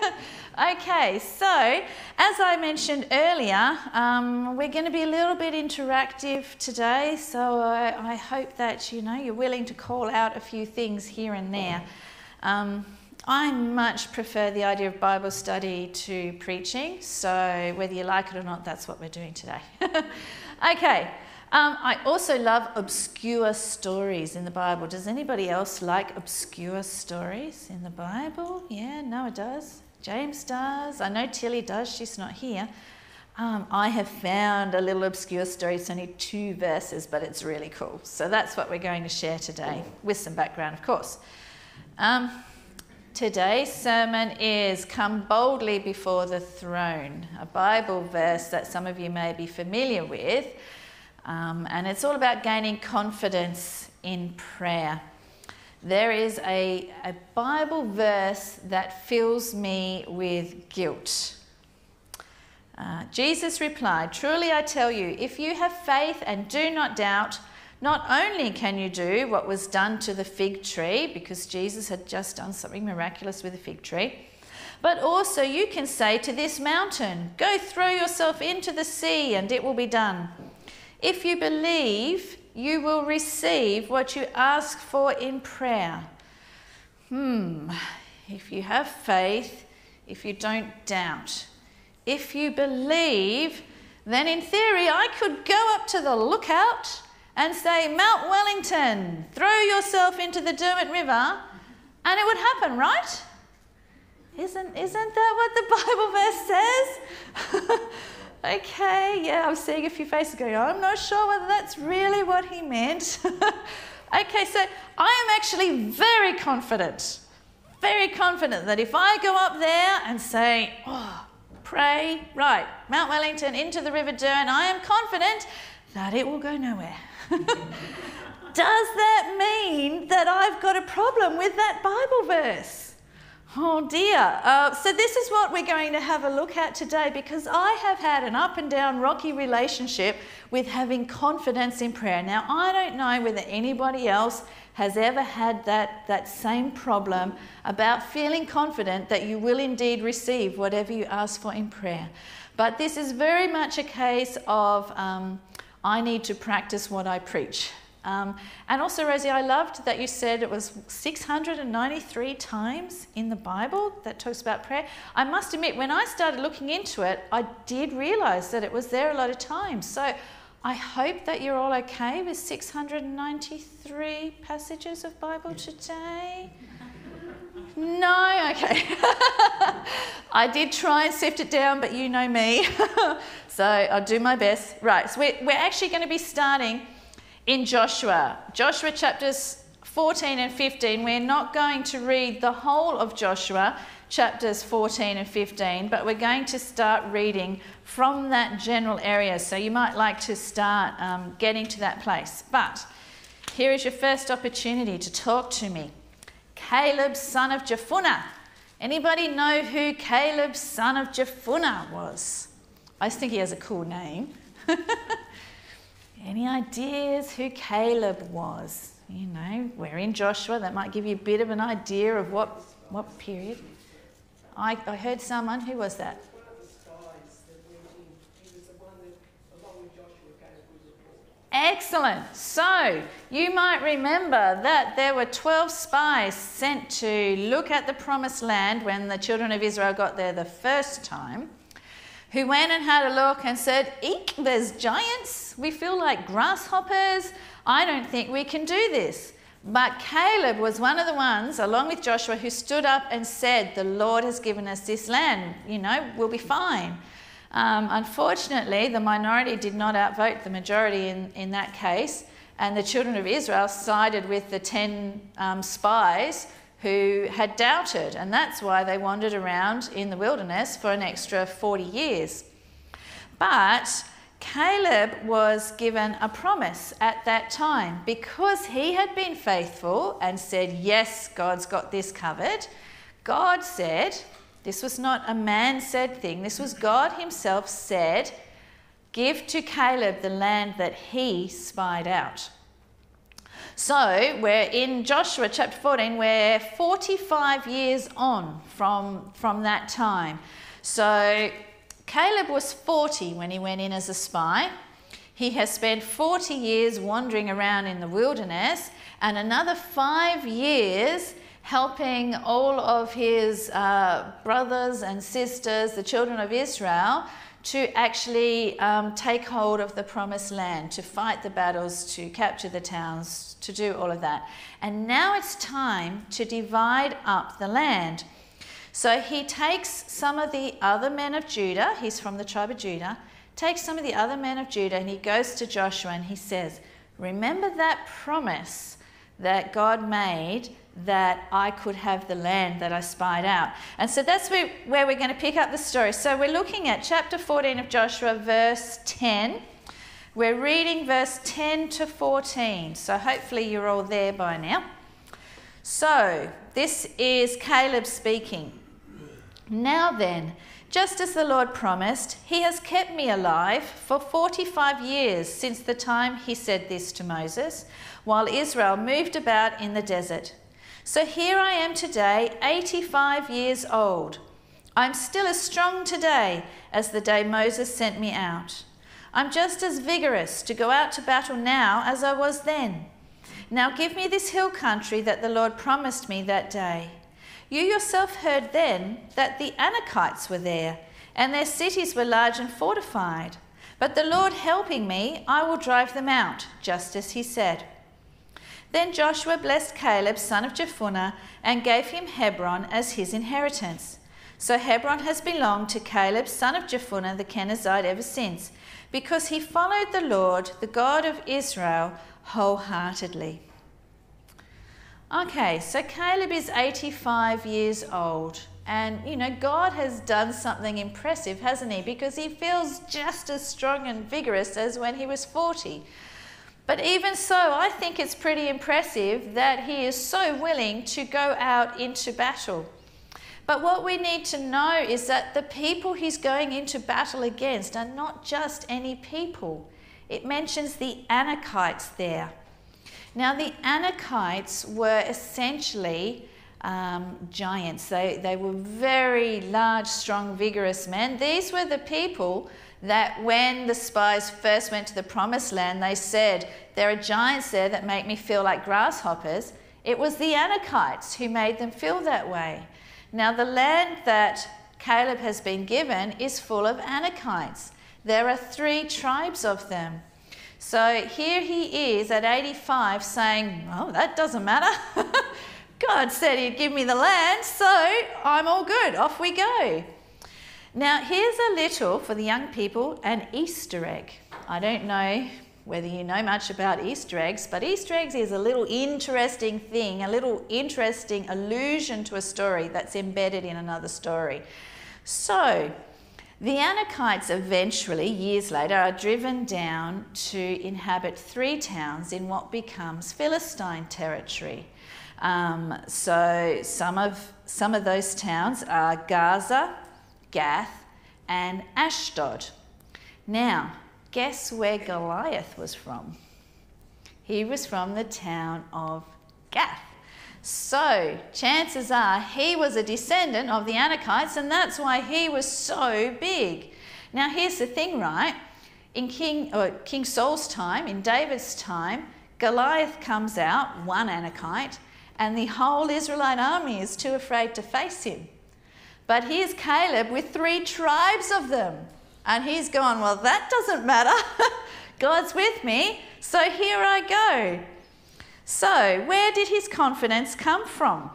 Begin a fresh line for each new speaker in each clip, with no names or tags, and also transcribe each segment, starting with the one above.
Okay, so as I mentioned earlier, we're going to be a little bit interactive today, so I hope that you're willing to call out a few things here and there. I much prefer the idea of Bible study to preaching, so whether you like it or not, that's what we're doing today. Okay, I also love obscure stories in the Bible. Does anybody else like obscure stories in the Bible? Yeah, Noah does. James does. I know Tilly does. She's not here. I have found a little obscure story. It's only 2 verses, but it's really cool. So that's what we're going to share today, with some background, of course. Today's sermon is Come Boldly Before the Throne, a Bible verse that some of you may be familiar with. And it's all about gaining confidence in prayer. There is a Bible verse that fills me with guilt. Jesus replied, "Truly I tell you, if you have faith and do not doubt, not only can you do what was done to the fig tree," because Jesus had just done something miraculous with the fig tree, "but also you can say to this mountain, 'Go throw yourself into the sea,' and it will be done. If you believe, you will receive what you ask for in prayer." If you have faith, if you don't doubt, if you believe, then in theory I could go up to the lookout and say, "Mount Wellington, throw yourself into the Derwent River," and it would happen, right? Isn't that what the Bible verse says? Okay, yeah, I was seeing a few faces going, I'm not sure whether that's really what he meant. Okay, so I am actually very confident that if I go up there and say, pray, right, Mount Wellington into the River Derwent, I am confident that it will go nowhere. Does that mean that I've got a problem with that Bible verse? Oh dear. So this is what we're going to have a look at today, because I have had an up and down rocky relationship with having confidence in prayer. Now, I don't know whether anybody else has ever had that same problem about feeling confident that you will indeed receive whatever you ask for in prayer. But this is very much a case of I need to practice what I preach. And also, Rosie, I loved that you said it was 693 times in the Bible that talks about prayer. I must admit, when I started looking into it, I did realise that it was there a lot of times. So I hope that you're all okay with 693 passages of Bible today. No? Okay. I did try and sift it down, but you know me. So I'll do my best. Right, so we're actually going to be starting in Joshua chapters 14 and 15. We're not going to read the whole of Joshua chapters 14 and 15, but we're going to start reading from that general area. So you might like to start getting to that place. But here is your first opportunity to talk to me. Caleb, son of Jephunneh. Anybody know who Caleb, son of Jephunneh was? I just think he has a cool name. Any ideas who Caleb was? We're in Joshua. That might give you a bit of an idea of what period. I heard someone. Who was that?
One of the spies that went in. He was the one that, along with Joshua, gave a good report.
Excellent. So you might remember that there were 12 spies sent to look at the promised land when the children of Israel got there the first time, who went and had a look and said, "Eek, there's giants. We feel like grasshoppers. I don't think we can do this." But Caleb was one of the ones, along with Joshua, who stood up and said, "The Lord has given us this land. We'll be fine." Unfortunately, the minority did not outvote the majority in that case, and the children of Israel sided with the 10 spies who had doubted, and that's why they wandered around in the wilderness for an extra 40 years. But Caleb was given a promise at that time, because he had been faithful and said, "Yes, God's got this covered." God said, this was not a man-said thing, this was God himself said, "Give to Caleb the land that he spied out." So we're in Joshua chapter 14, we're 45 years on from that time. So Caleb was 40 when he went in as a spy. He has spent 40 years wandering around in the wilderness and another 5 years helping all of his brothers and sisters, the children of Israel, to actually take hold of the promised land, to fight the battles, to capture the towns, to do all of that. And now it's time to divide up the land. So he takes some of the other men of Judah, he's from the tribe of Judah, takes some of the other men of Judah and he goes to Joshua and he says, remember that promise that God made that I could have the land that I spied out. And so that's where we're going to pick up the story. So we're looking at chapter 14 of Joshua, verse 10. We're reading verse 10 to 14. So hopefully you're all there by now. So this is Caleb speaking. Now then, just as the Lord promised, he has kept me alive for 45 years since the time he said this to Moses, while Israel moved about in the desert. So here I am today, 85 years old. I'm still as strong today as the day Moses sent me out. I'm just as vigorous to go out to battle now as I was then. Now give me this hill country that the Lord promised me that day. You yourself heard then that the Anakites were there, and their cities were large and fortified. But the Lord helping me, I will drive them out, just as he said. Then Joshua blessed Caleb, son of Jephunneh, and gave him Hebron as his inheritance. So Hebron has belonged to Caleb, son of Jephunneh, the Kenizzite, ever since, because he followed the Lord, the God of Israel, wholeheartedly. Okay, so Caleb is 85 years old. And, you know, God has done something impressive, hasn't he? Because he feels just as strong and vigorous as when he was 40. But even so, I think it's pretty impressive that he is so willing to go out into battle. But what we need to know is that the people he's going into battle against are not just any people. It mentions the Anakites there. Now, the Anakites were essentially giants. They were very large, strong, vigorous men. These were the people that when the spies first went to the promised land, they said, there are giants there that make me feel like grasshoppers. It was the Anakites who made them feel that way. Now, the land that Caleb has been given is full of Anakites. There are 3 tribes of them. So here he is at 85 saying, oh, that doesn't matter. God said he'd give me the land, so I'm all good. Off we go. Now, here's a little, for the young people, an Easter egg. I don't know whether you know much about Easter eggs, but Easter eggs is a little interesting thing, a little interesting allusion to a story that's embedded in another story. So, the Anakites eventually, years later, are driven down to inhabit 3 towns in what becomes Philistine territory. So some of those towns are Gaza, Gath, and Ashdod. Now, guess where Goliath was from? He was from the town of Gath. So, chances are he was a descendant of the Anakites, and that's why he was so big. Now, here's the thing, right? In King Saul's time, in David's time, Goliath comes out, one Anakite, and the whole Israelite army is too afraid to face him. But here's Caleb with 3 tribes of them. And he's gone, well, that doesn't matter. God's with me, so here I go. So, where did his confidence come from?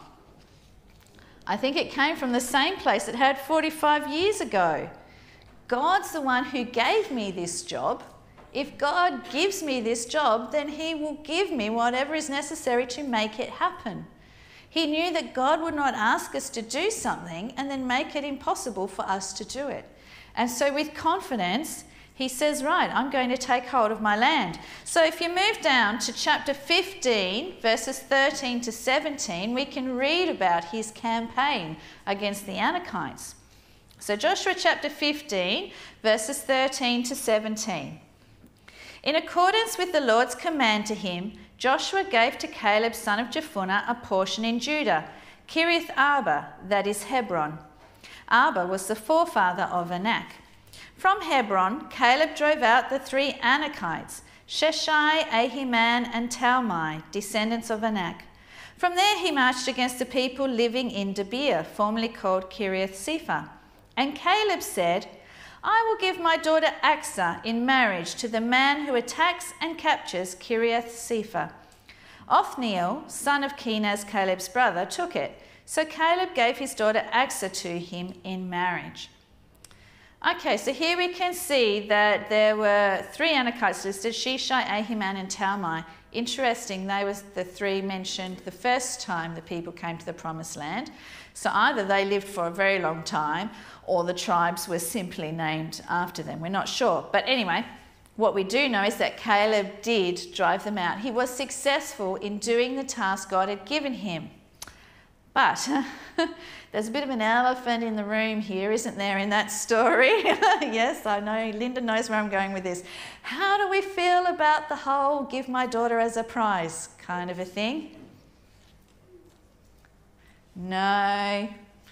I think it came from the same place it had 45 years ago. God's the one who gave me this job. If God gives me this job, then he will give me whatever is necessary to make it happen. He knew that God would not ask us to do something and then make it impossible for us to do it. And so with confidence, he says, right, I'm going to take hold of my land. So if you move down to chapter 15, verses 13 to 17, we can read about his campaign against the Anakites. So Joshua chapter 15, verses 13 to 17. In accordance with the Lord's command to him, Joshua gave to Caleb son of Jephunneh a portion in Judah, Kiriath Arba, that is Hebron. Arba was the forefather of Anak. From Hebron, Caleb drove out the 3 Anakites, Sheshai, Ahiman and Talmai, descendants of Anak. From there he marched against the people living in Debir, formerly called Kiriath Sepher. And Caleb said, I will give my daughter Achsah in marriage to the man who attacks and captures Kiriath Sepher. Othniel, son of Kenaz, Caleb's brother, took it. So Caleb gave his daughter Achsah to him in marriage. Okay, so here we can see that there were 3 Anakites listed, Sheshai, Ahiman and Talmai. Interesting, they were the 3 mentioned the first time the people came to the Promised Land. So either they lived for a very long time or the tribes were simply named after them. We're not sure. But anyway, what we do know is that Caleb did drive them out. He was successful in doing the task God had given him. But there's a bit of an elephant in the room here, isn't there, in that story? Yes, I know. Linda knows where I'm going with this. How do we feel about the whole give my daughter as a prize kind of a thing? No,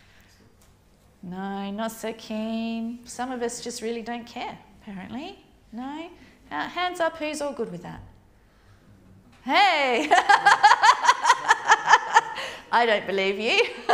not so keen. Some of us just really don't care, apparently. No? Hands up, who's all good with that? Hey! I don't believe you.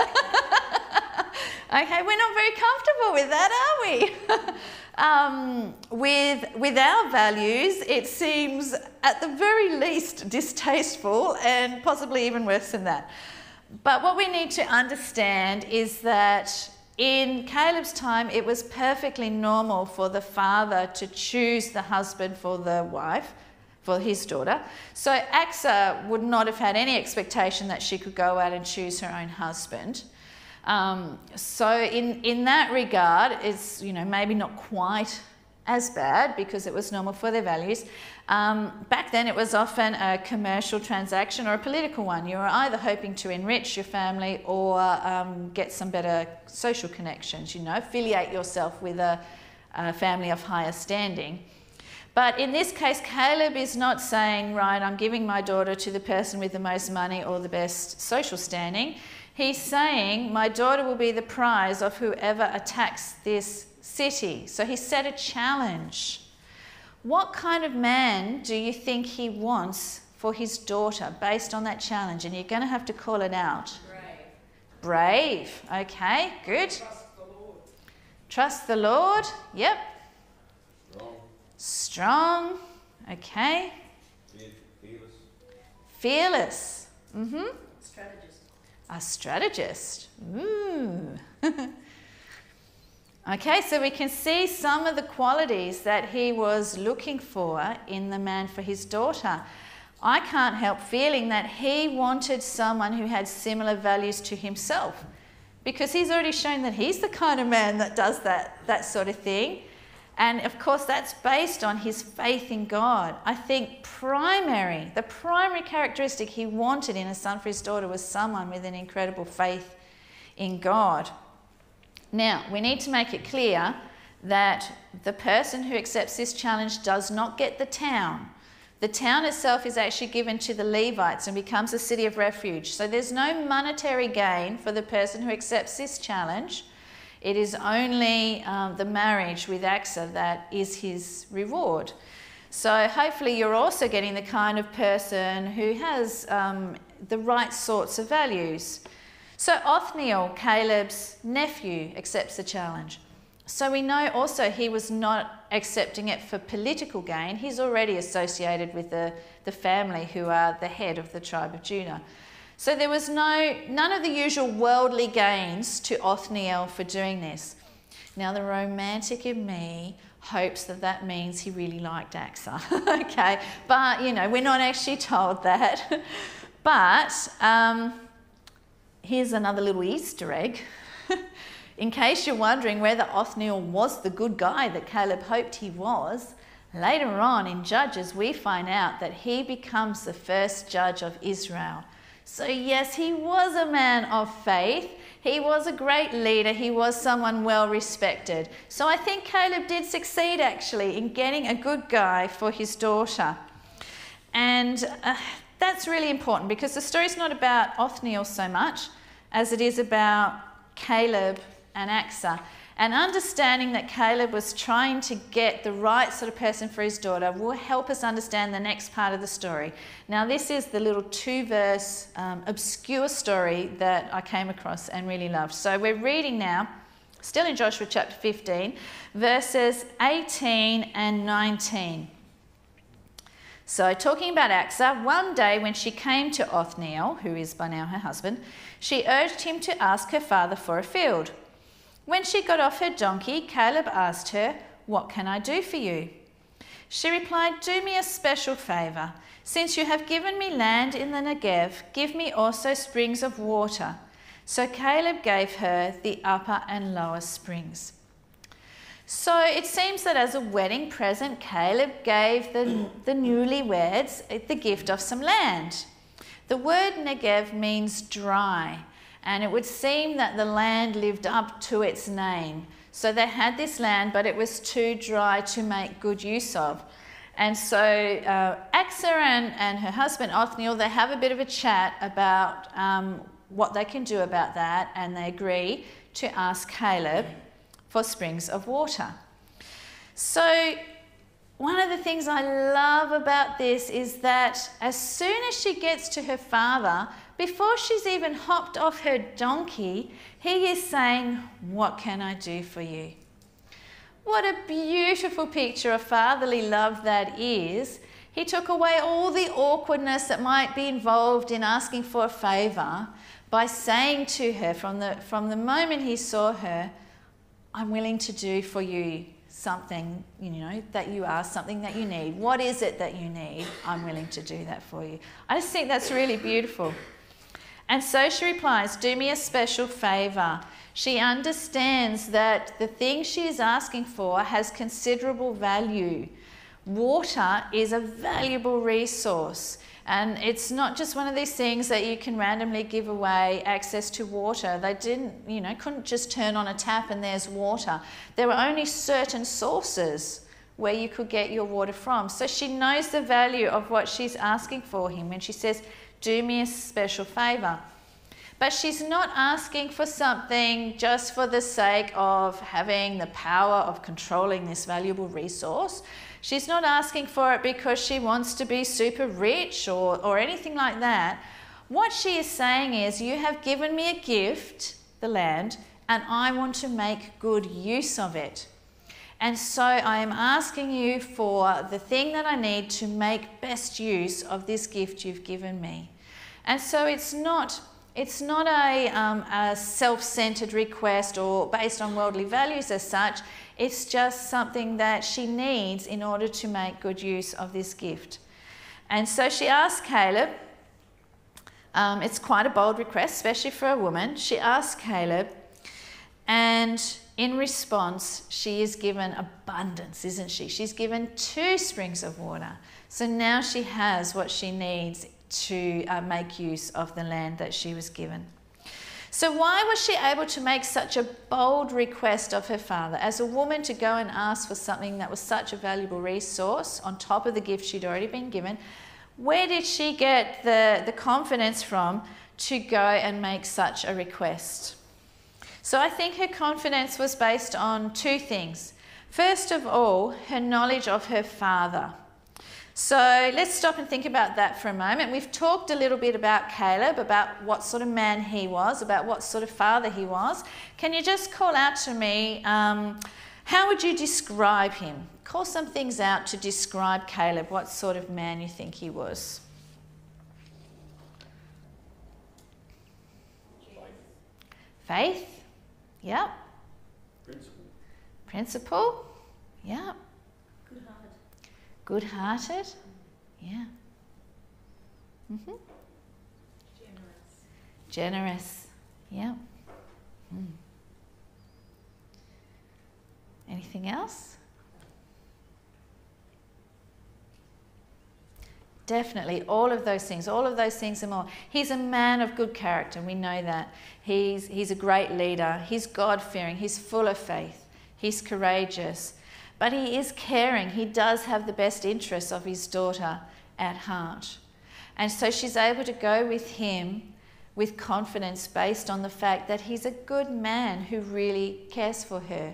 Okay, we're not very comfortable with that, are we? With our values, it seems at the very least distasteful and possibly even worse than that. But what we need to understand is that in Caleb's time, it was perfectly normal for the father to choose the husband for the wife, for his daughter. So Achsah would not have had any expectation that she could go out and choose her own husband. So in that regard, it's maybe not quite as bad because it was normal for their values. Back then it was often a commercial transaction or a political one. You were either hoping to enrich your family or get some better social connections, affiliate yourself with a family of higher standing. But in this case, Caleb is not saying, right, I'm giving my daughter to the person with the most money or the best social standing. He's saying, my daughter will be the prize of whoever attacks this city. So he set a challenge. What kind of man do you think he wants for his daughter based on that challenge? And you're going to have to call it out. Brave. Okay, good.
Trust the Lord.
Trust the Lord. Yep. Strong. Okay. Fearless.
Strategist.
A strategist. Ooh. Okay, so we can see some of the qualities that he was looking for in the man for his daughter. I can't help feeling that he wanted someone who had similar values to himself, because he's already shown that he's the kind of man that does that sort of thing. And of course, that's based on his faith in God. I think the primary characteristic he wanted in a son for his daughter was someone with an incredible faith in God. Now, we need to make it clear that the person who accepts this challenge does not get the town. The town itself is actually given to the Levites and becomes a city of refuge. So there's no monetary gain for the person who accepts this challenge. It is only the marriage with Achsah that is his reward. So hopefully you're also getting the kind of person who has the right sorts of values. So Othniel, Caleb's nephew, accepts the challenge. So we know also he was not accepting it for political gain. He's already associated with the family who are the head of the tribe of Judah. So there was none of the usual worldly gains to Othniel for doing this. Now the romantic in me hopes that means he really liked Achsah. Okay, but we're not actually told that. But here's another little Easter egg. In case you're wondering whether Othniel was the good guy that Caleb hoped he was, later on in Judges we find out that he becomes the first judge of Israel. So yes, he was a man of faith. He was a great leader. He was someone well respected. So I think Caleb did succeed actually in getting a good guy for his daughter. And that's really important because the story's not about Othniel so much as it is about Caleb and Achsah. And understanding that Caleb was trying to get the right sort of person for his daughter will help us understand the next part of the story. Now, this is the little 2-verse obscure story that I came across and really loved. So we're reading now, still in Joshua chapter 15, verses 18 and 19. So talking about Achsah, one day when she came to Othniel, who is by now her husband, she urged him to ask her father for a field. When she got off her donkey, Caleb asked her, "What can I do for you?" She replied, "Do me a special favour. Since you have given me land in the Negev, give me also springs of water." So Caleb gave her the upper and lower springs. So it seems that as a wedding present, Caleb gave the newlyweds the gift of some land. The word Negev means dry. And it would seem that the land lived up to its name. So they had this land, but it was too dry to make good use of. And so Achsah and her husband Othniel, they have a bit of a chat about what they can do about that, and they agree to ask Caleb for springs of water. So one of the things I love about this is that as soon as she gets to her father, before she's even hopped off her donkey, he is saying, "What can I do for you?" What a beautiful picture of fatherly love that is. He took away all the awkwardness that might be involved in asking for a favour by saying to her from the moment he saw her, "I'm willing to do for you something, that you ask, something that you need. What is it that you need? I'm willing to do that for you." I just think that's really beautiful. And so she replies, "Do me a special favour." She understands that the thing she is asking for has considerable value. Water is a valuable resource. And it's not just one of these things that you can randomly give away access to water. They couldn't just turn on a tap and there's water. There were only certain sources where you could get your water from. So she knows the value of what she's asking for him when she says, "Do me a special favour." But she's not asking for something just for the sake of having the power of controlling this valuable resource. She's not asking for it because she wants to be super rich or anything like that. What she is saying is, "You have given me a gift, the land, and I want to make good use of it. And so I am asking you for the thing that I need to make best use of this gift you've given me." And so it's not a self-centered request or based on worldly values as such. It's just something that she needs in order to make good use of this gift. And so she asks Caleb, it's quite a bold request, especially for a woman. She asks Caleb, and in response, she is given abundance, isn't she? She's given 2 springs of water. So now she has what she needs to make use of the land that she was given. So why was she able to make such a bold request of her father as a woman to go and ask for something that was such a valuable resource on top of the gift she'd already been given? Where did she get the confidence from to go and make such a request? So I think her confidence was based on 2 things. First of all, her knowledge of her father. So let's stop and think about that for a moment. We've talked a little bit about Caleb, about what sort of man he was, about what sort of father he was. Can you just call out to me, how would you describe him? Call some things out to describe Caleb, what sort of man you think he was. Faith. Yep. Principle. Yep. Good-hearted, yeah. Generous, yeah. Anything else? Definitely, all of those things and more. He's a man of good character, we know that. He's a great leader, he's God-fearing, he's full of faith, he's courageous. But he is caring. He does have the best interests of his daughter at heart. And so she's able to go with him with confidence based on the fact that he's a good man who really cares for her.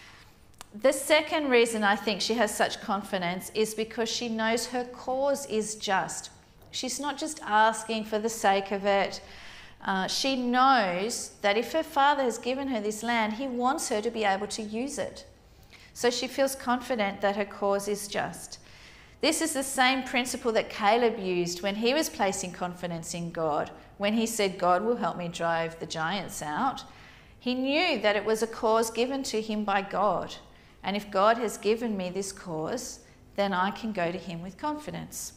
The second reason I think she has such confidence is because she knows her cause is just. She's not just asking for the sake of it. She knows that if her father has given her this land, he wants her to be able to use it. So she feels confident that her cause is just. This is the same principle that Caleb used when he was placing confidence in God. When he said, God will help me drive the giants out, he knew that it was a cause given to him by God. And if God has given me this cause, then I can go to him with confidence.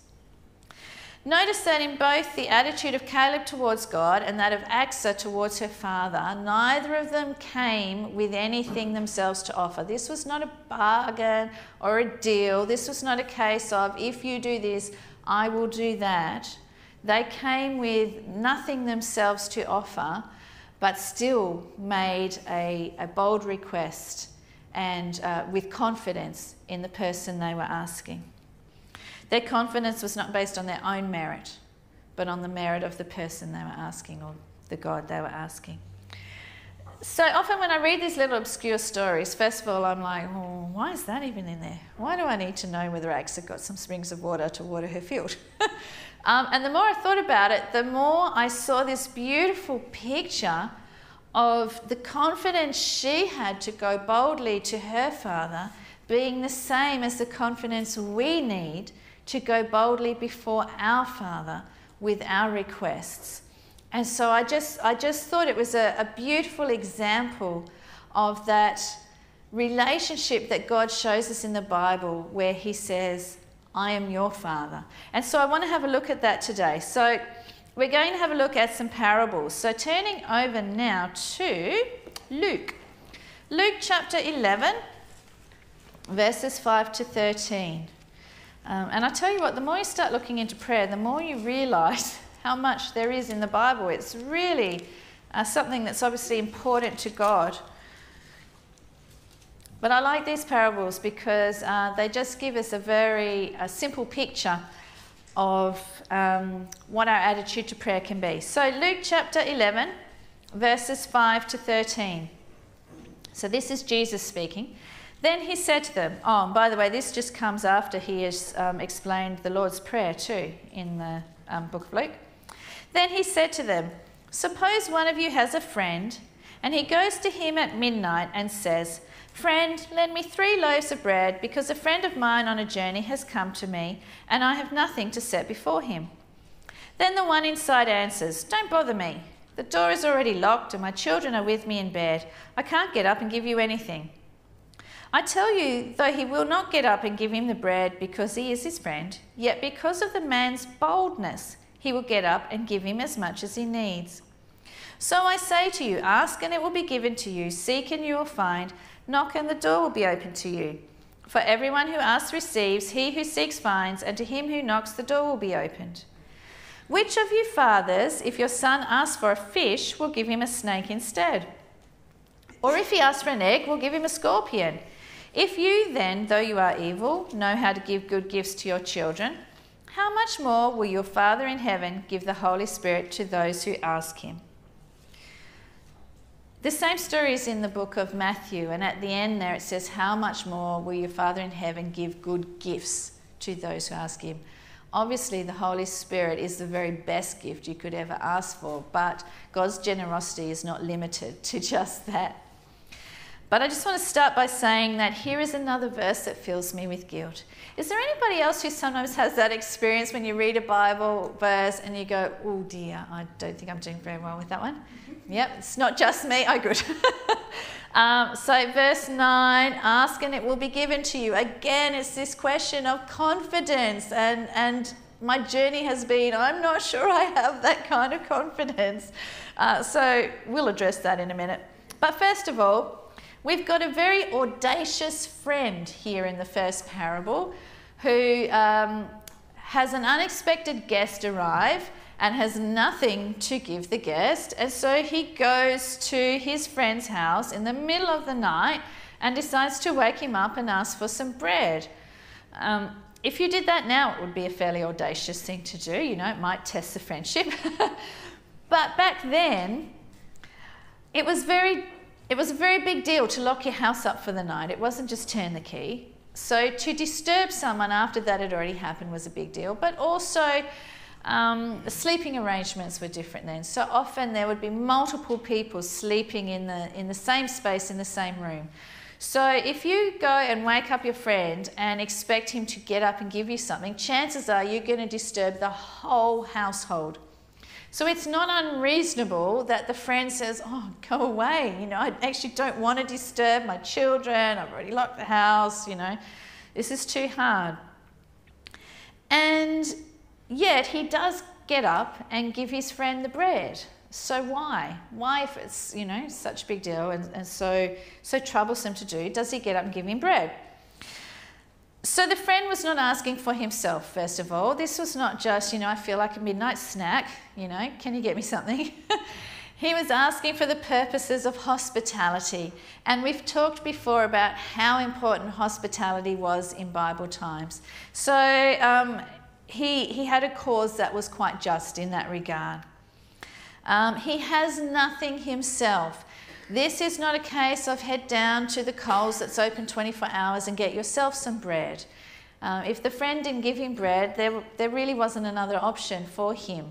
Notice that in both the attitude of Caleb towards God and that of Achsah towards her father, neither of them came with anything themselves to offer. This was not a bargain or a deal. This was not a case of, if you do this, I will do that. They came with nothing themselves to offer, but still made a bold request and with confidence in the person they were asking. Their confidence was not based on their own merit, but on the merit of the person they were asking, or the God they were asking. So often when I read these little obscure stories, first of all, I'm like, oh, why is that even in there? Why do I need to know whether Achsah got some springs of water to water her field? And the more I thought about it, the more I saw this beautiful picture of the confidence she had to go boldly to her father being the same as the confidence we need to go boldly before our Father with our requests. And so I just thought it was a beautiful example of that relationship that God shows us in the Bible, where he says, I am your Father. And so I want to have a look at that today. So we're going to have a look at some parables. So turning over now to Luke. Luke chapter 11, verses 5 to 13. And I tell you what, the more you start looking into prayer, the more you realise how much there is in the Bible. It's really something that's obviously important to God. But I like these parables because they just give us a very simple picture of what our attitude to prayer can be. So Luke chapter 11, verses 5 to 13. So this is Jesus speaking. Then he said to them, oh, and by the way, this just comes after he has explained the Lord's Prayer too in the book of Luke. Then he said to them, suppose one of you has a friend, and he goes to him at midnight and says, friend, lend me 3 loaves of bread, because a friend of mine on a journey has come to me, and I have nothing to set before him. Then the one inside answers, don't bother me. The door is already locked, and my children are with me in bed. I can't get up and give you anything. I tell you, though he will not get up and give him the bread because he is his friend, yet because of the man's boldness, he will get up and give him as much as he needs. So I say to you, ask and it will be given to you, seek and you will find, knock and the door will be opened to you. For everyone who asks receives, he who seeks finds, and to him who knocks the door will be opened. Which of you fathers, if your son asks for a fish, will give him a snake instead? Or if he asks for an egg, will give him a scorpion? If you then, though you are evil, know how to give good gifts to your children, how much more will your Father in heaven give the Holy Spirit to those who ask him? The same story is in the book of Matthew, and at the end there it says, how much more will your Father in heaven give good gifts to those who ask him? Obviously, the Holy Spirit is the very best gift you could ever ask for, but God's generosity is not limited to just that. But I just want to start by saying that here is another verse that fills me with guilt. Is there anybody else who sometimes has that experience when you read a Bible verse and you go, oh dear, I don't think I'm doing very well with that one? Yep, it's not just me. Oh, good. So verse 9, ask and it will be given to you. Again, it's this question of confidence, and my journey has been, I'm not sure I have that kind of confidence. So we'll address that in a minute. But first of all, we've got a very audacious friend here in the first parable who has an unexpected guest arrive and has nothing to give the guest. And so he goes to his friend's house in the middle of the night and decides to wake him up and ask for some bread. If you did that now, it would be a fairly audacious thing to do. You know, it might test the friendship. But back then, it was a very big deal to lock your house up for the night. It wasn't just turn the key. So to disturb someone after that had already happened was a big deal. But also, sleeping arrangements were different then. So often there would be multiple people sleeping in the same space, in the same room. So if you go and wake up your friend and expect him to get up and give you something, chances are you're going to disturb the whole household. So it's not unreasonable that the friend says, oh, go away, you know, I actually don't want to disturb my children, I've already locked the house, you know, this is too hard. And yet he does get up and give his friend the bread. So why? Why, if it's, you know, such a big deal and so troublesome to do, does he get up and give him bread? So the friend was not asking for himself, first of all. This was not just, you know, I feel like a midnight snack, you know, can you get me something? He was asking for the purposes of hospitality. And we've talked before about how important hospitality was in Bible times. So he had a cause that was quite just in that regard. He has nothing himself. This is not a case of head down to the Coles that's open 24 hours and get yourself some bread. If the friend didn't give him bread, there really wasn't another option for him.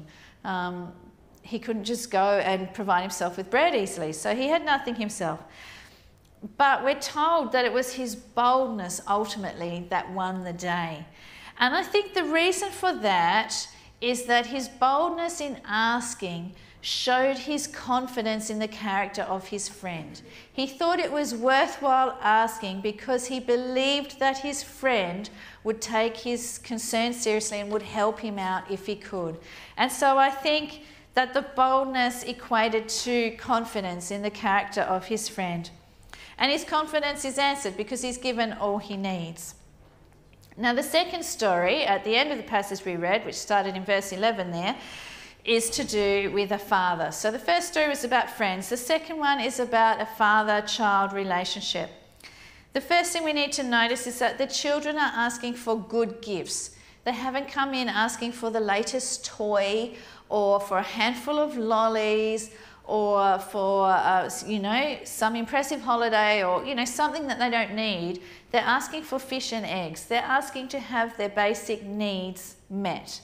He couldn't just go and provide himself with bread easily, so he had nothing himself. But we're told that it was his boldness ultimately that won the day. And I think the reason for that is that his boldness in asking showed his confidence in the character of his friend. He thought it was worthwhile asking because he believed that his friend would take his concern seriously and would help him out if he could. And so I think that the boldness equated to confidence in the character of his friend. And his confidence is answered because he's given all he needs. Now the second story at the end of the passage we read, which started in verse 11 there, is to do with a father. So the first story was about friends. The second one is about a father-child relationship. The first thing we need to notice is that the children are asking for good gifts. They haven't come in asking for the latest toy or for a handful of lollies or for, you know, some impressive holiday or, you know, something that they don't need. They're asking for fish and eggs. They're asking to have their basic needs met.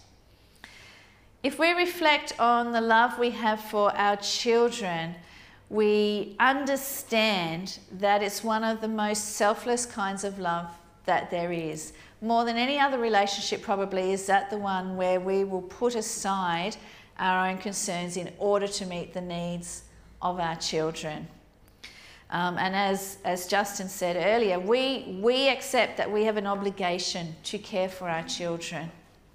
If we reflect on the love we have for our children, we understand that it's one of the most selfless kinds of love that there is. More than any other relationship probably is that the one where we will put aside our own concerns in order to meet the needs of our children. And as Justin said earlier, we accept that we have an obligation to care for our children.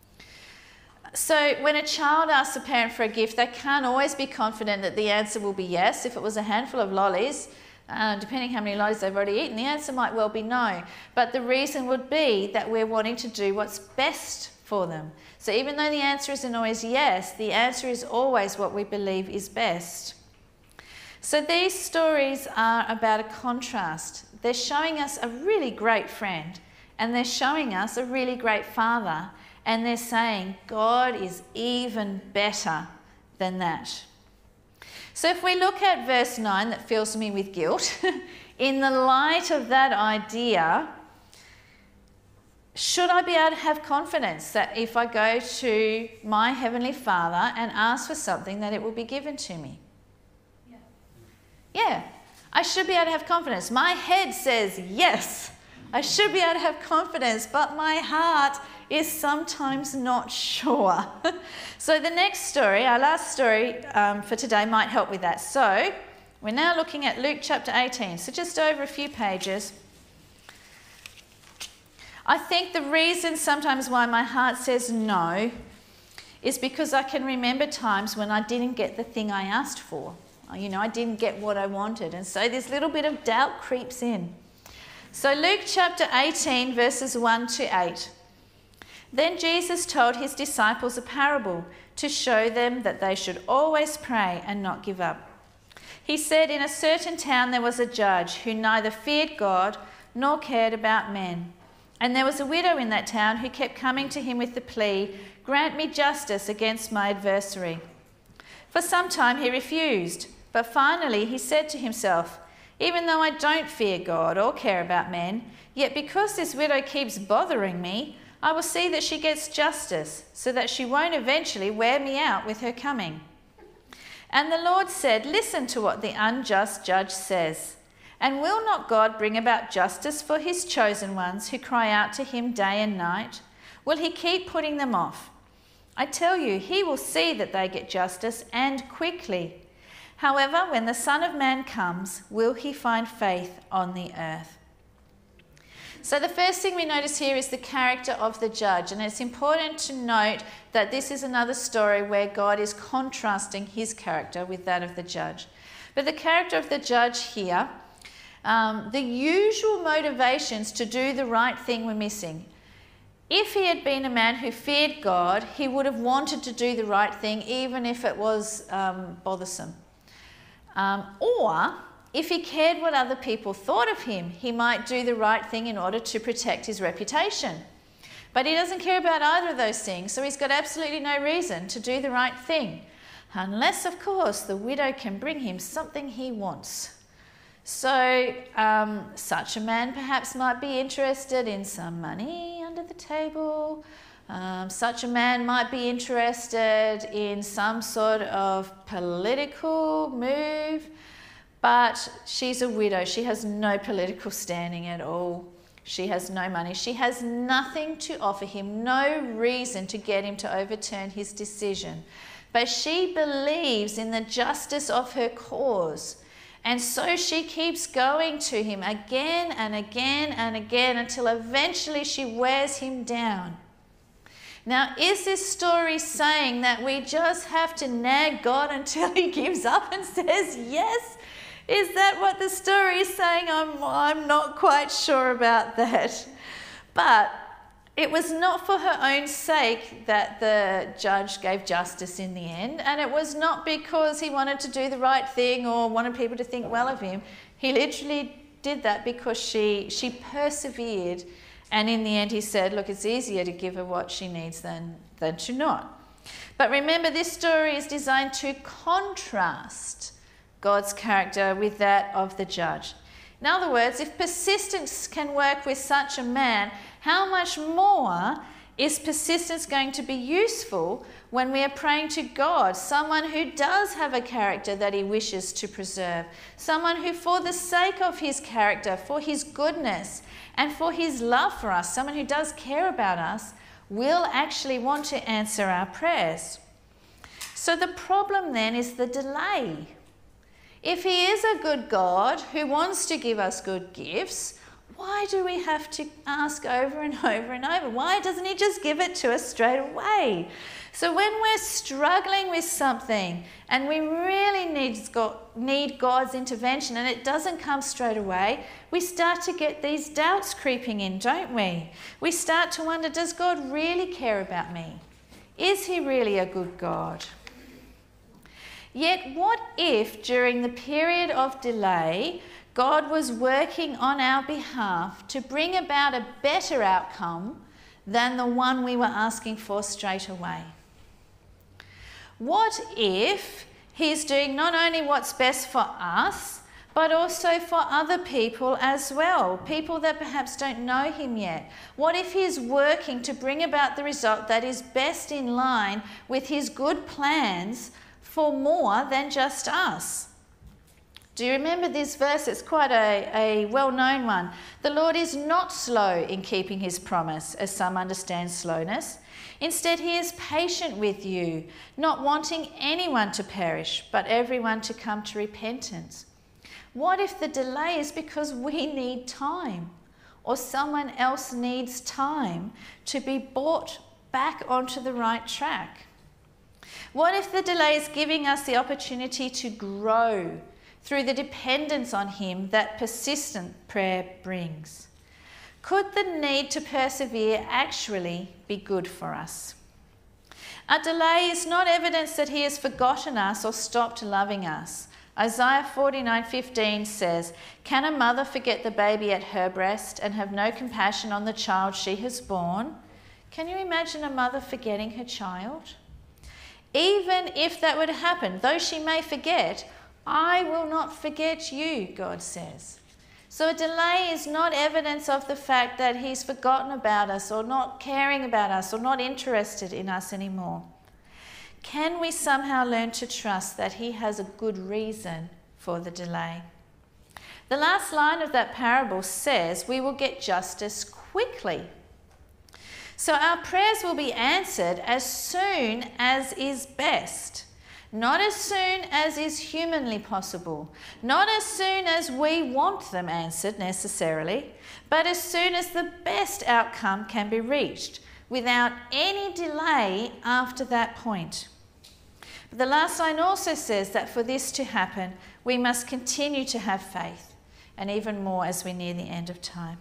So when a child asks a parent for a gift, they can't always be confident that the answer will be yes. If it was a handful of lollies, depending how many lollies they've already eaten, the answer might well be no. But the reason would be that we're wanting to do what's best for them. So even though the answer isn't always yes, the answer is always what we believe is best. So these stories are about a contrast. They're showing us a really great friend, and they're showing us a really great father. And they're saying, God is even better than that. So if we look at verse 9, that fills me with guilt, in the light of that idea, should I be able to have confidence that if I go to my Heavenly Father and ask for something, that it will be given to me? Yeah, I should be able to have confidence. My head says yes. I should be able to have confidence, but my heart is sometimes not sure. So the next story, our last story for today, might help with that. So we're now looking at Luke chapter 18, so just over a few pages. I think the reason sometimes why my heart says no is because I can remember times when I didn't get the thing I asked for. You know, I didn't get what I wanted, and so this little bit of doubt creeps in. So Luke chapter 18, verses 1 to 8. Then Jesus told his disciples a parable to show them that they should always pray and not give up. He said, in a certain town there was a judge who neither feared God nor cared about men. And there was a widow in that town who kept coming to him with the plea, "Grant me justice against my adversary." For some time he refused, but finally he said to himself, "Even though I don't fear God or care about men, yet because this widow keeps bothering me, I will see that she gets justice, so that she won't eventually wear me out with her coming." And the Lord said, "Listen to what the unjust judge says. And will not God bring about justice for his chosen ones who cry out to him day and night? Will he keep putting them off? I tell you, he will see that they get justice, and quickly. However, when the Son of Man comes, will he find faith on the earth?" So the first thing we notice here is the character of the judge. And it's important to note that this is another story where God is contrasting his character with that of the judge. But the character of the judge here, the usual motivations to do the right thing were missing. If he had been a man who feared God, he would have wanted to do the right thing even if it was bothersome. Or if he cared what other people thought of him, he might do the right thing in order to protect his reputation. But he doesn't care about either of those things, so he's got absolutely no reason to do the right thing. Unless, of course, the widow can bring him something he wants. So such a man perhaps might be interested in some money under the table. Such a man might be interested in some sort of political move. But she's a widow. She has no political standing at all. She has no money. She has nothing to offer him, no reason to get him to overturn his decision. But she believes in the justice of her cause. And so she keeps going to him again and again and again until eventually she wears him down. Now, is this story saying that we just have to nag God until he gives up and says yes? Is that what the story is saying? I'm not quite sure about that. But it was not for her own sake that the judge gave justice in the end, and it was not because he wanted to do the right thing or wanted people to think well of him. He literally did that because she persevered, and in the end he said, look, it's easier to give her what she needs than to not. But remember, this story is designed to contrast God's character with that of the judge. In other words, if persistence can work with such a man, how much more is persistence going to be useful when we are praying to God, someone who does have a character that he wishes to preserve, someone who, for the sake of his character, for his goodness, and for his love for us, someone who does care about us, will actually want to answer our prayers. So the problem then is the delay. If he is a good God who wants to give us good gifts, why do we have to ask over and over and over? Why doesn't he just give it to us straight away? So when we're struggling with something and we really need God's intervention and it doesn't come straight away, we start to get these doubts creeping in, don't we? We start to wonder, does God really care about me? Is he really a good God? Yet what if during the period of delay, God was working on our behalf to bring about a better outcome than the one we were asking for straight away? What if he's doing not only what's best for us, but also for other people as well, people that perhaps don't know him yet? What if he's working to bring about the result that is best in line with his good plans for more than just us? Do you remember this verse? It's quite a well-known one. The Lord is not slow in keeping his promise, as some understand slowness. Instead, he is patient with you, not wanting anyone to perish, but everyone to come to repentance. What if the delay is because we need time, or someone else needs time to be brought back onto the right track? What if the delay is giving us the opportunity to grow through the dependence on him that persistent prayer brings? Could the need to persevere actually be good for us? A delay is not evidence that he has forgotten us or stopped loving us. Isaiah 49:15 says, "Can a mother forget the baby at her breast and have no compassion on the child she has borne?" Can you imagine a mother forgetting her child? Even if that were to happen, though she may forget, I will not forget you, God says. So a delay is not evidence of the fact that he's forgotten about us or not caring about us or not interested in us anymore. Can we somehow learn to trust that he has a good reason for the delay? The last line of that parable says we will get justice quickly. So our prayers will be answered as soon as is best. Not as soon as is humanly possible. Not as soon as we want them answered necessarily, but as soon as the best outcome can be reached, without any delay after that point. But the last line also says that for this to happen, we must continue to have faith, and even more as we near the end of time.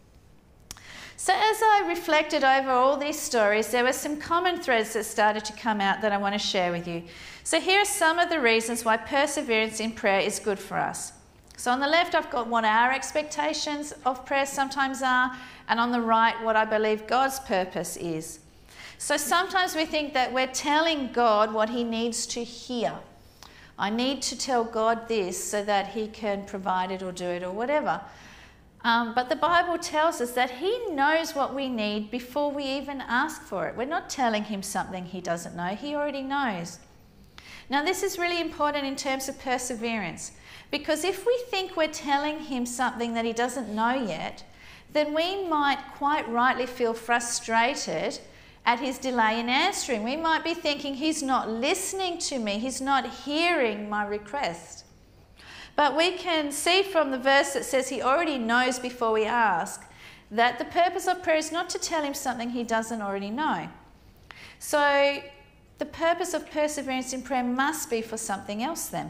So as I reflected over all these stories, there were some common threads that started to come out that I want to share with you. So here are some of the reasons why perseverance in prayer is good for us. So on the left, I've got what our expectations of prayer sometimes are, and on the right, what I believe God's purpose is. So sometimes we think that we're telling God what he needs to hear. I need to tell God this so that he can provide it or do it or whatever. But the Bible tells us that he knows what we need before we even ask for it. We're not telling him something he doesn't know. He already knows. Now, this is really important in terms of perseverance, because if we think we're telling him something that he doesn't know yet, then we might quite rightly feel frustrated at his delay in answering. We might be thinking he's not listening to me, he's not hearing my request. But we can see from the verse that says he already knows before we ask that the purpose of prayer is not to tell him something he doesn't already know. So the purpose of perseverance in prayer must be for something else then.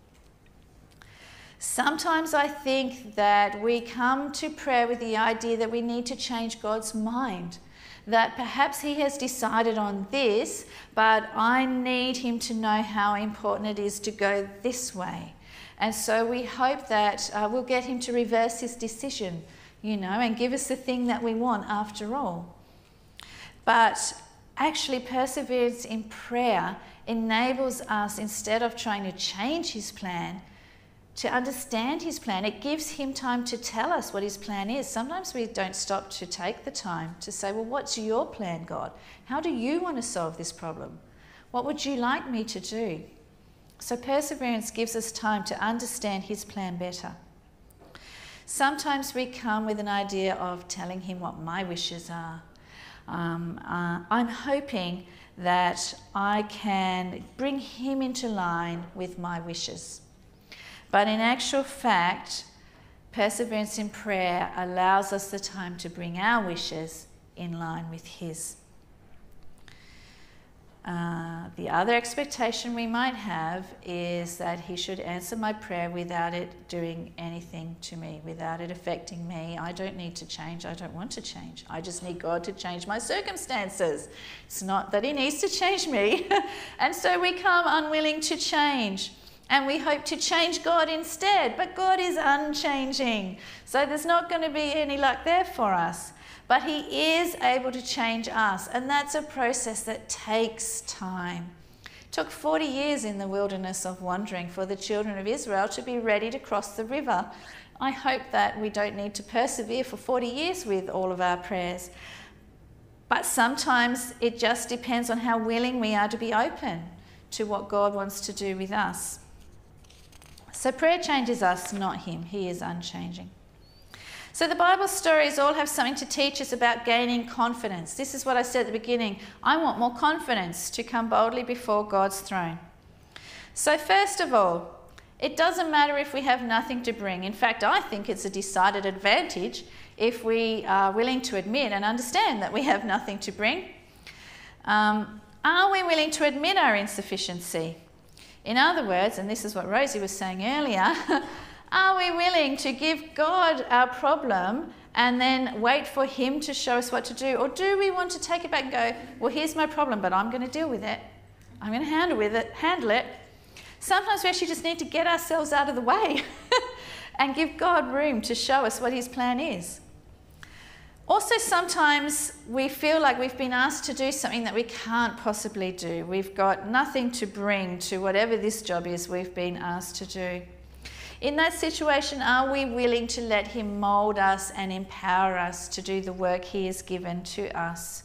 Sometimes I think that we come to prayer with the idea that we need to change God's mind, that perhaps he has decided on this, but I need him to know how important it is to go this way. And so we hope that we'll get him to reverse his decision, and give us the thing that we want after all. But actually, perseverance in prayer enables us, instead of trying to change his plan, to understand his plan. It gives him time to tell us what his plan is. Sometimes we don't stop to take the time to say, well, what's your plan, God? How do you want to solve this problem? What would you like me to do? So perseverance gives us time to understand his plan better. Sometimes we come with an idea of telling him what my wishes are. I'm hoping that I can bring him into line with my wishes. But in actual fact, perseverance in prayer allows us the time to bring our wishes in line with his. The other expectation we might have is that he should answer my prayer without it doing anything to me, without it affecting me. I don't need to change. I don't want to change. I just need God to change my circumstances. It's not that he needs to change me. And so we come unwilling to change, and we hope to change God instead. But God is unchanging, so there's not going to be any luck there for us. But he is able to change us, and that's a process that takes time. It took 40 years in the wilderness of wandering for the children of Israel to be ready to cross the river. I hope that we don't need to persevere for 40 years with all of our prayers. But sometimes it just depends on how willing we are to be open to what God wants to do with us. So prayer changes us, not him. He is unchanging. So the Bible stories all have something to teach us about gaining confidence. This is what I said at the beginning. I want more confidence to come boldly before God's throne. So first of all, it doesn't matter if we have nothing to bring. In fact, I think it's a decided advantage if we are willing to admit and understand that we have nothing to bring. Are we willing to admit our insufficiency? In other words, and this is what Rosie was saying earlier, are we willing to give God our problem and then wait for him to show us what to do? Or do we want to take it back and go, well, here's my problem, but I'm going to deal with it. I'm going to handle it. Sometimes we actually just need to get ourselves out of the way and give God room to show us what his plan is. Also, sometimes we feel like we've been asked to do something that we can't possibly do. We've got nothing to bring to whatever this job is we've been asked to do. In that situation, are we willing to let him mould us and empower us to do the work he has given to us?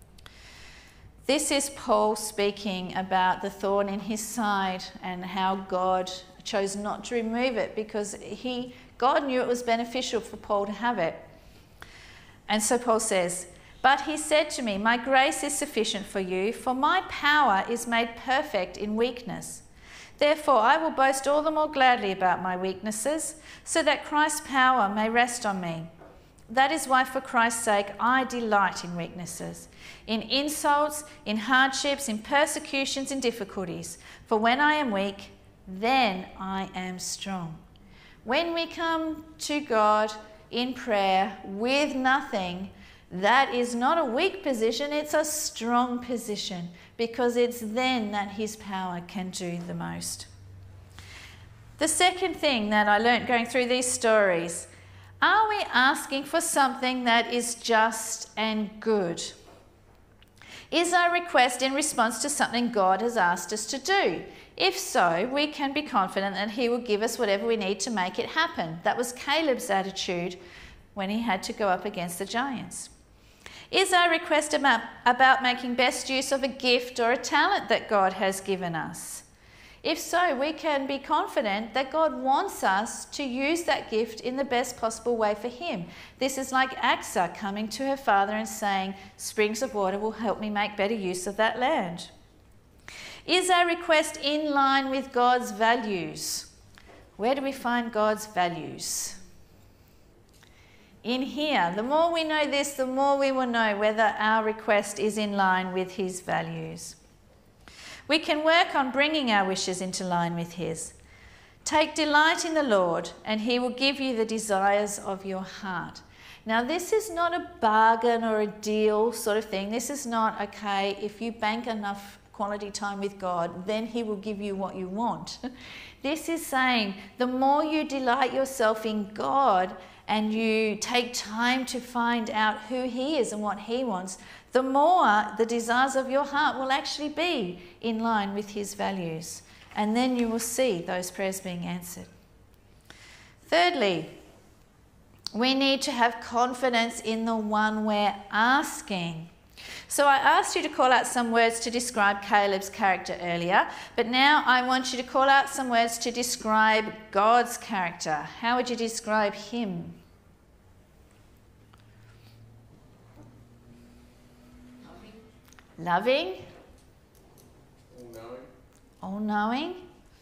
This is Paul speaking about the thorn in his side and how God chose not to remove it because God knew it was beneficial for Paul to have it. And so Paul says, "But he said to me, 'My grace is sufficient for you, for my power is made perfect in weakness. Therefore I will boast all the more gladly about my weaknesses, so that Christ's power may rest on me. That is why for Christ's sake I delight in weaknesses, in insults, in hardships, in persecutions, in difficulties. For when I am weak, then I am strong.'" When we come to God in prayer with nothing, that is not a weak position, it's a strong position, because it's then that his power can do the most. The second thing that I learnt going through these stories, are we asking for something that is just and good? Is our request in response to something God has asked us to do? If so, we can be confident that he will give us whatever we need to make it happen. That was Caleb's attitude when he had to go up against the giants. Is our request about making best use of a gift or a talent that God has given us? If so, we can be confident that God wants us to use that gift in the best possible way for him. This is like Axa coming to her father and saying, "Springs of water will help me make better use of that land." Is our request in line with God's values? Where do we find God's values? In here. The more we know this, the more we will know whether our request is in line with his values. We can work on bringing our wishes into line with his. Take delight in the Lord, and he will give you the desires of your heart. Now, this is not a bargain or a deal sort of thing. This is not, okay, if you bank enough quality time with God, then he will give you what you want. This is saying the more you delight yourself in God and you take time to find out who he is and what he wants, the more the desires of your heart will actually be in line with his values. And then you will see those prayers being answered. Thirdly, we need to have confidence in the one we're asking. So I asked you to call out some words to describe Caleb's character earlier, but now I want you to call out some words to describe God's character. How would you describe him? Loving.
All-knowing.
All-knowing.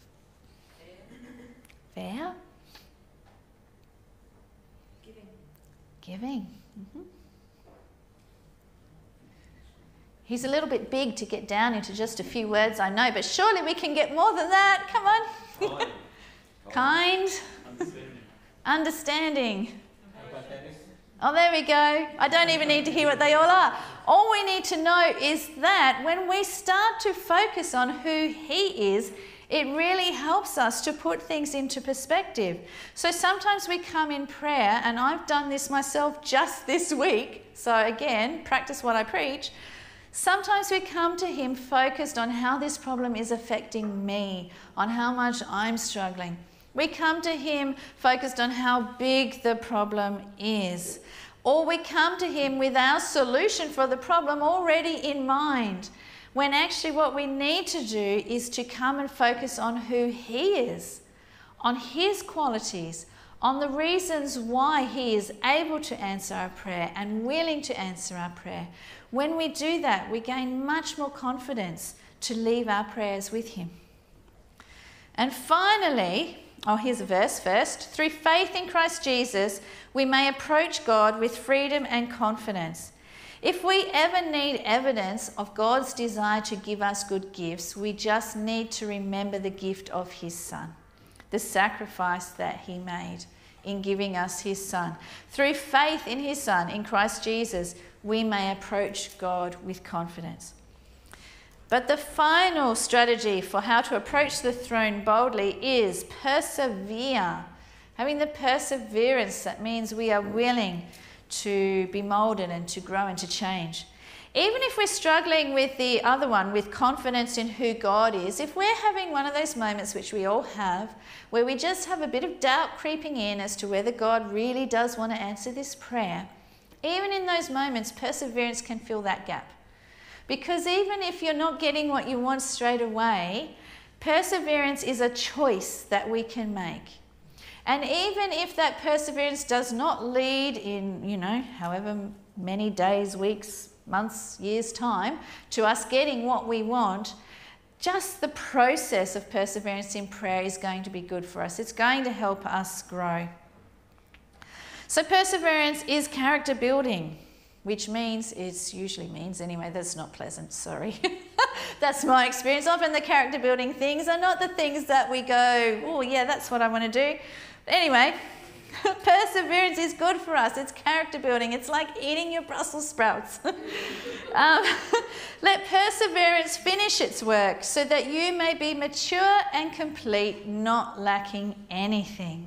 Fair. Giving. Mm-hmm. He's a little bit big to get down into just a few words, I know, but surely we can get more than that. Come on. Kind. Understanding. Oh, there we go. I don't even need to hear what they all are. All we need to know is that when we start to focus on who he is, it really helps us to put things into perspective. So sometimes we come in prayer, and I've done this myself just this week. So again, practice what I preach. Sometimes we come to him focused on how this problem is affecting me, on how much I'm struggling. We come to him focused on how big the problem is. Or we come to him with our solution for the problem already in mind, when actually what we need to do is to come and focus on who he is, on his qualities, on the reasons why he is able to answer our prayer and willing to answer our prayer. When we do that, we gain much more confidence to leave our prayers with him. And finally, here's a verse first. Through faith in Christ Jesus, we may approach God with freedom and confidence. If we ever need evidence of God's desire to give us good gifts, we just need to remember the gift of his Son, the sacrifice that he made in giving us his Son. Through faith in his Son, in Christ Jesus, we may approach God with confidence. But the final strategy for how to approach the throne boldly is persevere. Having the perseverance, that means we are willing to be molded and to grow and to change. Even if we're struggling with the other one, with confidence in who God is, if we're having one of those moments, which we all have, where we just have a bit of doubt creeping in as to whether God really does want to answer this prayer, even in those moments, perseverance can fill that gap. Because even if you're not getting what you want straight away, perseverance is a choice that we can make. And even if that perseverance does not lead in, however many days, weeks, months, years' time, to us getting what we want, just the process of perseverance in prayer is going to be good for us. It's going to help us grow. So perseverance is character building, which usually means anyway, that's not pleasant, sorry. That's my experience. Often the character building things are not the things that we go, oh yeah, that's what I want to do. But anyway, perseverance is good for us. It's character building. It's like eating your Brussels sprouts. Let perseverance finish its work so that you may be mature and complete, not lacking anything.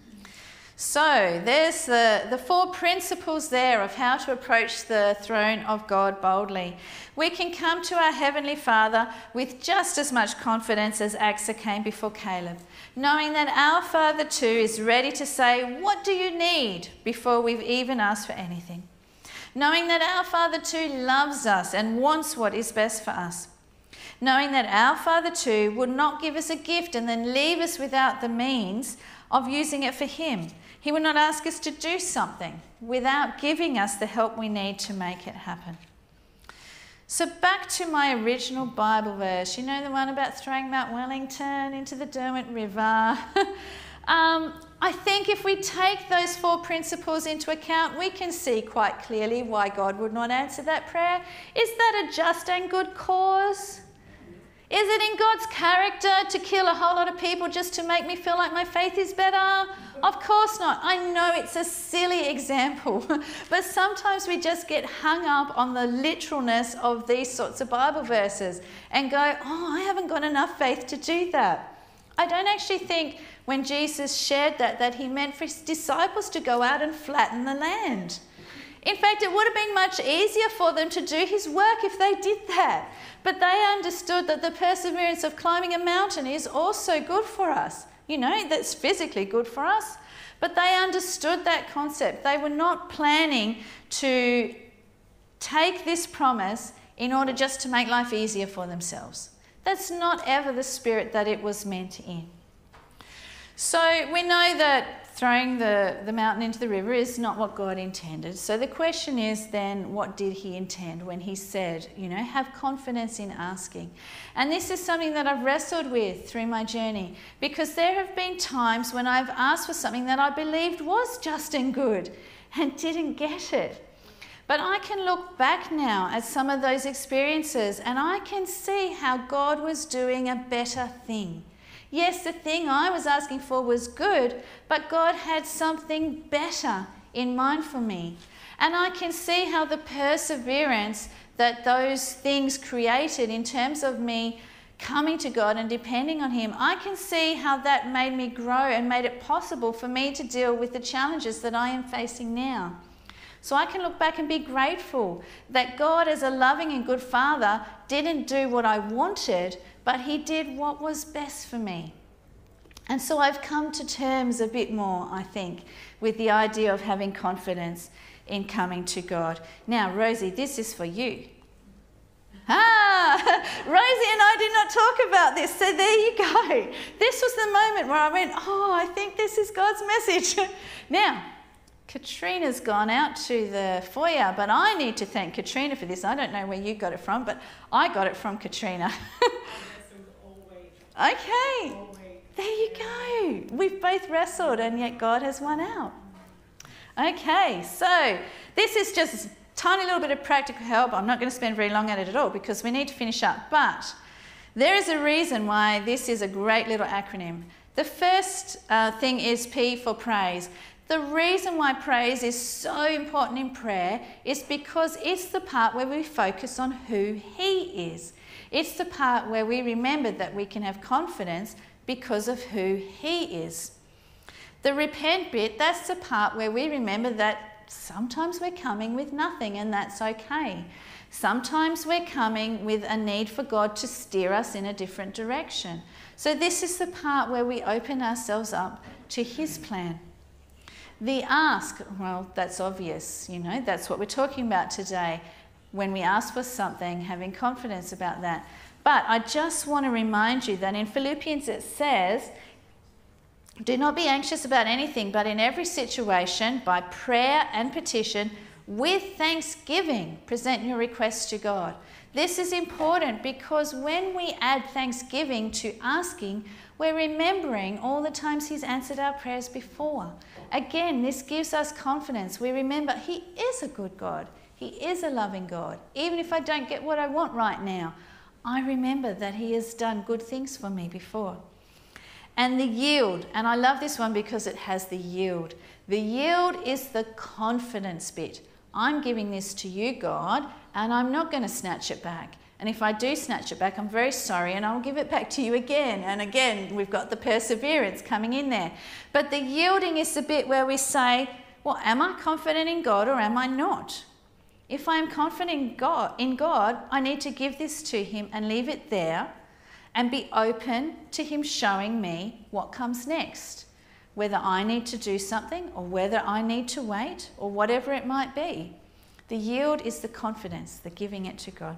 So there's the 4 principles there of how to approach the throne of God boldly. We can come to our Heavenly Father with just as much confidence as Asa came before Caleb, knowing that our Father too is ready to say, what do you need, before we've even asked for anything. Knowing that our Father too loves us and wants what is best for us. Knowing that our Father too would not give us a gift and then leave us without the means of using it for Him. He would not ask us to do something without giving us the help we need to make it happen. So back to my original Bible verse, the one about throwing Mount Wellington into the Derwent River. I think if we take those 4 principles into account, we can see quite clearly why God would not answer that prayer. Is that a just and good cause? Is it in God's character to kill a whole lot of people just to make me feel like my faith is better? Of course not. I know it's a silly example, but sometimes we just get hung up on the literalness of these sorts of Bible verses and go, I haven't got enough faith to do that. I don't actually think when Jesus shared that he meant for his disciples to go out and flatten the land. In fact, it would have been much easier for them to do his work if they did that. But they understood that the perseverance of climbing a mountain is also good for us. That's physically good for us. But they understood that concept. They were not planning to take this promise in order just to make life easier for themselves. That's not ever the spirit that it was meant in. So we know that throwing the mountain into the river is not what God intended. So the question is then, what did he intend when he said, have confidence in asking? And this is something that I've wrestled with through my journey, because there have been times when I've asked for something that I believed was just and good and didn't get it. But I can look back now at some of those experiences and I can see how God was doing a better thing. Yes, the thing I was asking for was good, but God had something better in mind for me. And I can see how the perseverance that those things created in terms of me coming to God and depending on him, I can see how that made me grow and made it possible for me to deal with the challenges that I am facing now. So I can look back and be grateful that God, as a loving and good Father, didn't do what I wanted, but he did what was best for me. And so I've come to terms a bit more, I think, with the idea of having confidence in coming to God. Now, Rosie, this is for you. Rosie and I did not talk about this, so there you go. This was the moment where I went, I think this is God's message. Now, Katrina's gone out to the foyer, but I need to thank Katrina for this. I don't know where you got it from, but I got it from Katrina. Okay, there you go. We've both wrestled and yet God has won out. Okay, so this is just a tiny little bit of practical help. I'm not going to spend very long at it at all because we need to finish up. But there is a reason why this is a great little acronym. The first thing is P for praise. The reason why praise is so important in prayer is because it's the part where we focus on who He is. It's the part where we remember that we can have confidence because of who He is. The repent bit, that's the part where we remember that sometimes we're coming with nothing and that's okay. Sometimes we're coming with a need for God to steer us in a different direction. So this is the part where we open ourselves up to His plan. The ask, well, that's obvious, that's what we're talking about today. When we ask for something, having confidence about that. But I just want to remind you that in Philippians it says, do not be anxious about anything, but in every situation, by prayer and petition, with thanksgiving, present your requests to God. This is important because when we add thanksgiving to asking, we're remembering all the times He's answered our prayers before. Again, this gives us confidence. We remember He is a good God. He is a loving God. Even if I don't get what I want right now, I remember that He has done good things for me before. And the yield, and I love this one because it has the yield. The yield is the confidence bit. I'm giving this to you, God, and I'm not going to snatch it back. And if I do snatch it back, I'm very sorry, and I'll give it back to you again. And again, we've got the perseverance coming in there. But the yielding is the bit where we say, well, am I confident in God or am I not? If I am confident in God, I need to give this to Him and leave it there and be open to Him showing me what comes next. Whether I need to do something or whether I need to wait or whatever it might be. The yield is the confidence, the giving it to God.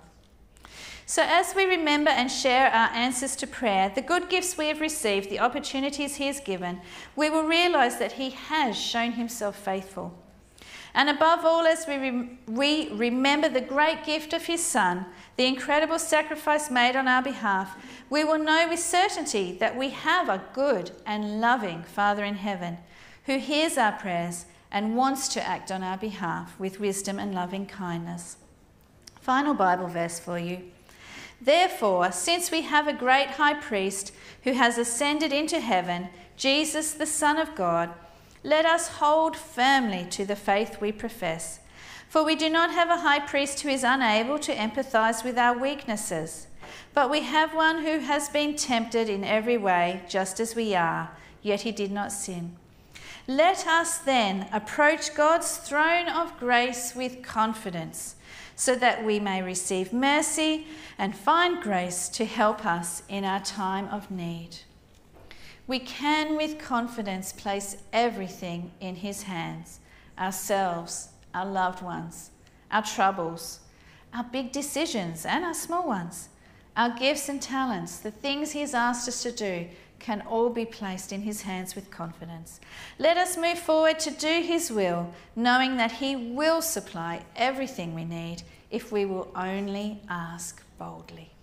So as we remember and share our answers to prayer, the good gifts we have received, the opportunities He has given, we will realise that He has shown Himself faithful. And above all, as we remember the great gift of His Son, the incredible sacrifice made on our behalf, we will know with certainty that we have a good and loving Father in heaven who hears our prayers and wants to act on our behalf with wisdom and loving kindness. Final Bible verse for you. Therefore, since we have a great high priest who has ascended into heaven, Jesus, the Son of God, let us hold firmly to the faith we profess. For we do not have a high priest who is unable to empathize with our weaknesses, but we have one who has been tempted in every way, just as we are, yet He did not sin. Let us then approach God's throne of grace with confidence, so that we may receive mercy and find grace to help us in our time of need. We can with confidence place everything in His hands, ourselves, our loved ones, our troubles, our big decisions and our small ones, our gifts and talents, the things He has asked us to do can all be placed in His hands with confidence. Let us move forward to do His will, knowing that He will supply everything we need if we will only ask boldly.